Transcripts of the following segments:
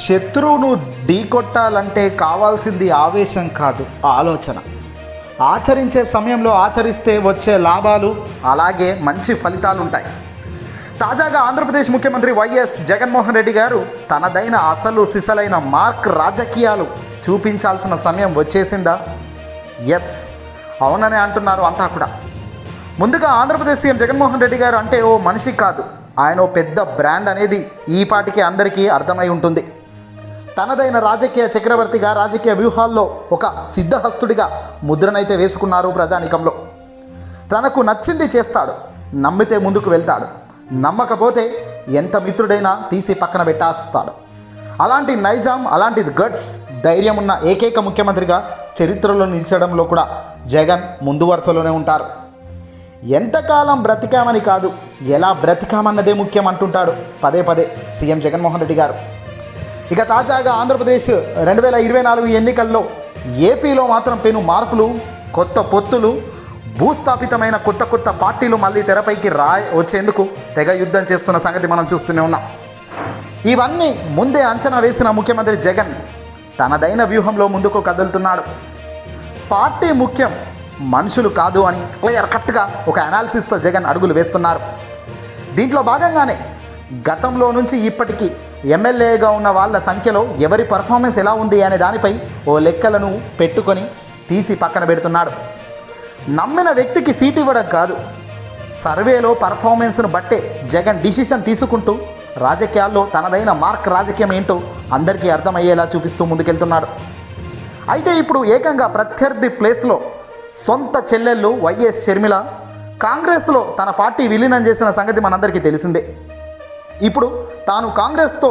శత్రువును ఢీకొట్టాలంటే కావాల్సింది ఆవేశం కాదు, ఆలోచన. ఆచరించే సమయంలో ఆచరిస్తే వచ్చే లాభాలు అలాగే మంచి ఫలితాలు ఉంటాయి. తాజాగా ఆంధ్రప్రదేశ్ ముఖ్యమంత్రి వైఎస్ జగన్మోహన్ రెడ్డి గారు తనదైన అసలు సిసలైన మార్క్ రాజకీయాలు చూపించాల్సిన సమయం వచ్చేసిందా? ఎస్, అవుననే అంటున్నారు అంతా కూడా. ముందుగా ఆంధ్రప్రదేశ్ సీఎం జగన్మోహన్ రెడ్డి గారు అంటే ఓ మనిషి కాదు, ఆయన ఓ పెద్ద బ్రాండ్ అనేది ఈపాటికి అందరికీ అర్థమై ఉంటుంది. తనదైన రాజకీయ చక్రవర్తిగా, రాజకీయ వ్యూహాల్లో ఒక సిద్ధహస్తుడిగా ముద్రనైతే వేసుకున్నారు ప్రజానికంలో. తనకు నచ్చింది చేస్తాడు, నమ్మితే ముందుకు వెళ్తాడు, నమ్మకపోతే ఎంత మిత్రుడైనా తీసి పక్కన పెట్టేస్తాడు. అలాంటి నైజాం, అలాంటి గట్స్, ధైర్యం ఉన్న ఏకైక ముఖ్యమంత్రిగా చరిత్రలో నిలిచడంలో కూడా జగన్ ముందు వరుసలోనే ఉంటారు. ఎంతకాలం బ్రతికామని కాదు, ఎలా బ్రతికామన్నదే ముఖ్యం అంటుంటాడు పదే పదే సీఎం జగన్మోహన్ రెడ్డి గారు. ఇక తాజాగా ఆంధ్రప్రదేశ్ 2024 ఎన్నికల్లో ఏపీలో మాత్రం పెను మార్పులు, కొత్త పొత్తులు, భూస్థాపితమైన కొత్త కొత్త పార్టీలు మళ్ళీ తెరపైకి వచ్చేందుకు తెగ యుద్ధం చేస్తున్న సంగతి మనం చూస్తూనే ఉన్నాం. ఇవన్నీ ముందే అంచనా వేసిన ముఖ్యమంత్రి జగన్ తనదైన వ్యూహంలో ముందుకు కదులుతున్నాడు. పార్టీ ముఖ్యం, మనుషులు కాదు అని క్లియర్ కట్గా ఒక అనాలిసిస్తో జగన్ అడుగులు వేస్తున్నారు. దీంట్లో భాగంగానే గతంలో నుంచి ఇప్పటికీ ఎమ్మెల్యేగా ఉన్న వాళ్ళ సంఖ్యలో ఎవరి పర్ఫార్మెన్స్ ఎలా ఉంది అనే దానిపై ఓ లెక్కలను పెట్టుకొని తీసి పక్కన పెడుతున్నాడు. నమ్మిన వ్యక్తికి సీటు ఇవ్వడం కాదు, సర్వేలో పర్ఫార్మెన్స్ను బట్టే జగన్ డిసిషన్ తీసుకుంటూ రాజకీయాల్లో తనదైన మార్క్ రాజకీయం ఏంటో అందరికీ అర్థమయ్యేలా చూపిస్తూ ముందుకెళ్తున్నాడు. అయితే ఇప్పుడు ఏకంగా ప్రత్యర్థి ప్లేస్లో సొంత చెల్లెళ్ళు వైఎస్ షర్మిల కాంగ్రెస్లో తన పార్టీ విలీనం చేసిన సంగతి మనందరికీ తెలిసిందే. ఇప్పుడు తాను కాంగ్రెస్తో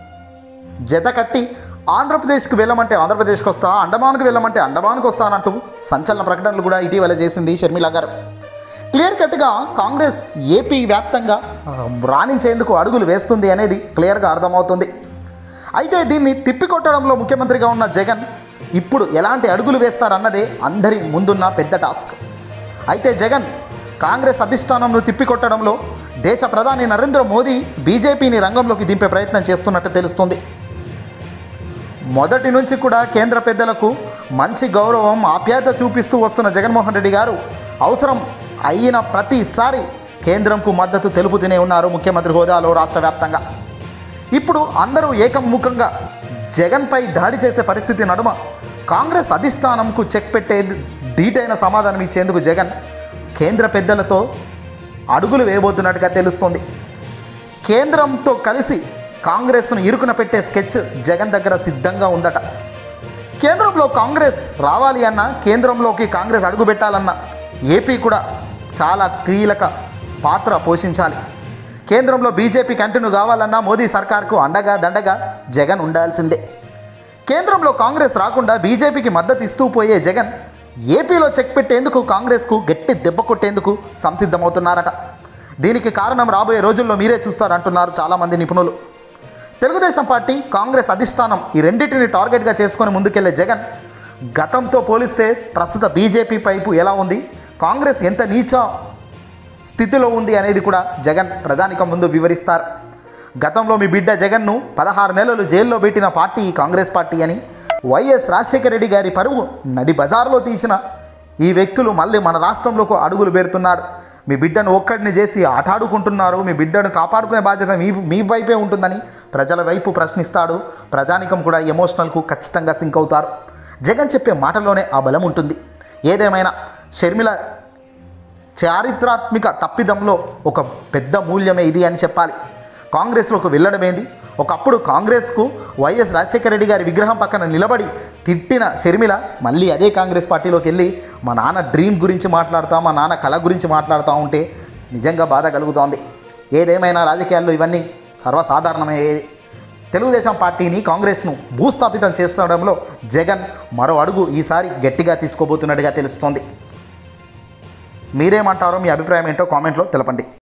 జత కట్టి ఆంధ్రప్రదేశ్కి వెళ్ళమంటే ఆంధ్రప్రదేశ్కి వస్తా, అండమాన్కి వెళ్ళమంటే అండమాన్కి వస్తానంటూ సంచలన ప్రకటనలు కూడా ఇటీవల చేసింది షర్మిల గారు. క్లియర్ కట్గా కాంగ్రెస్ ఏపీ వ్యాప్తంగా రాణించేందుకు అడుగులు వేస్తుంది అనేది క్లియర్గా అర్థమవుతుంది. అయితే దీన్ని తిప్పికొట్టడంలో ముఖ్యమంత్రిగా ఉన్న జగన్ ఇప్పుడు ఎలాంటి అడుగులు వేస్తారన్నదే అందరి ముందున్న పెద్ద టాస్క్. అయితే జగన్ కాంగ్రెస్ అధిష్టానంను తిప్పికొట్టడంలో దేశ ప్రధాని నరేంద్ర మోదీ బీజేపీని రంగంలోకి దింపే ప్రయత్నం చేస్తున్నట్టు తెలుస్తుంది. మొదటి నుంచి కూడా కేంద్ర పెద్దలకు మంచి గౌరవం, ఆప్యాయత చూపిస్తూ వస్తున్న జగన్మోహన్ రెడ్డి గారు అవసరం అయిన ప్రతిసారి కేంద్రంకు మద్దతు తెలుపుతూనే ఉన్నారు ముఖ్యమంత్రి హోదాలో రాష్ట్ర వ్యాప్తంగా. ఇప్పుడు అందరూ ఏకముఖంగా జగన్పై దాడి చేసే పరిస్థితి నడుమ కాంగ్రెస్ అధిష్టానంకు చెక్ పెట్టే ధీటైన సమాధానం ఇచ్చేందుకు జగన్ కేంద్ర పెద్దలతో అడుగులు వేయబోతున్నట్టుగా తెలుస్తోంది. కేంద్రంతో కలిసి కాంగ్రెస్ను ఇరుకున పెట్టే స్కెచ్ జగన్ దగ్గర సిద్ధంగా ఉందట. కేంద్రంలో కాంగ్రెస్ రావాలి అన్నా, కేంద్రంలోకి కాంగ్రెస్ అడుగు పెట్టాలన్నా ఏపీ కూడా చాలా కీలక పాత్ర పోషించాలి. కేంద్రంలో బీజేపీ కంటిన్యూ కావాలన్నా మోదీ సర్కార్కు అండగా దండగా జగన్ ఉండాల్సిందే. కేంద్రంలో కాంగ్రెస్ రాకుండా బీజేపీకి మద్దతు ఇస్తూ పోయే జగన్ ఏపీలో చెక్ పెట్టేందుకు కాంగ్రెస్కు గట్టి దెబ్బ కొట్టేందుకు సంసిద్ధమవుతున్నారట. దీనికి కారణం రాబోయే రోజుల్లో మీరే చూస్తారంటున్నారు చాలామంది నిపుణులు. తెలుగుదేశం పార్టీ, కాంగ్రెస్ అధిష్టానం ఈ రెండింటిని టార్గెట్గా చేసుకొని ముందుకెళ్లే జగన్ గతంతో పోలిస్తే ప్రస్తుత బీజేపీ వైపు ఎలా ఉంది, కాంగ్రెస్ ఎంత నీచ స్థితిలో ఉంది అనేది కూడా జగన్ ప్రజానికం ముందు వివరిస్తారు. గతంలో మీ బిడ్డ జగన్ను 16 నెలలు జైల్లో పెట్టిన పార్టీ కాంగ్రెస్ పార్టీ అని, వైఎస్ రాజశేఖర రెడ్డి గారి పరువు నడి బజార్లో తీసిన ఈ వ్యక్తులు మళ్ళీ మన రాష్ట్రంలోకి అడుగులు పెడుతున్నాడు. మీ బిడ్డను ఒక్కడిని చేసి ఆటాడుకుంటున్నారు, మీ బిడ్డను కాపాడుకునే బాధ్యత మీ వైపే ఉంటుందని ప్రజల వైపు ప్రశ్నిస్తాడు. ప్రజానికం కూడా ఎమోషనల్కు ఖచ్చితంగా సింక్ అవుతారు. జగన్ చెప్పే మాటల్లోనే ఆ బలం ఉంటుంది. ఏదేమైనా షర్మిల చారిత్రాత్మక తప్పిదంలో ఒక పెద్ద మూల్యమే ఇది అని చెప్పాలి. కాంగ్రెస్లోకి వెళ్ళడమేంది, ఒకప్పుడు కాంగ్రెస్కు వైఎస్ రాజశేఖర రెడ్డి గారి విగ్రహం పక్కన నిలబడి తిట్టిన షర్మిల మళ్ళీ అదే కాంగ్రెస్ పార్టీలోకి వెళ్ళి మా నాన్న డ్రీమ్ గురించి మాట్లాడుతూ, మా నాన్న కళ గురించి మాట్లాడుతూ ఉంటే నిజంగా బాధ కలుగుతోంది. ఏదేమైనా రాజకీయాల్లో ఇవన్నీ సర్వసాధారణమయ్యే. తెలుగుదేశం పార్టీని, కాంగ్రెస్ను భూస్థాపితం చేస్తడంలో జగన్ మరో అడుగు ఈసారి గట్టిగా తీసుకోబోతున్నట్టుగా తెలుస్తోంది. మీరేమంటారో, మీ అభిప్రాయం ఏంటో కామెంట్లో తెలపండి.